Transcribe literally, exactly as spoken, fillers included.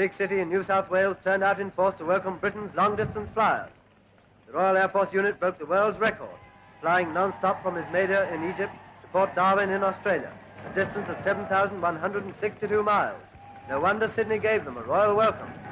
big city in New South Wales turned out in force to welcome Britain's long-distance flyers. The Royal Air Force unit broke the world's record, flying non-stop from Ismailia in Egypt to Port Darwin in Australia, a distance of seven thousand one hundred sixty-two miles. No wonder Sydney gave them a royal welcome.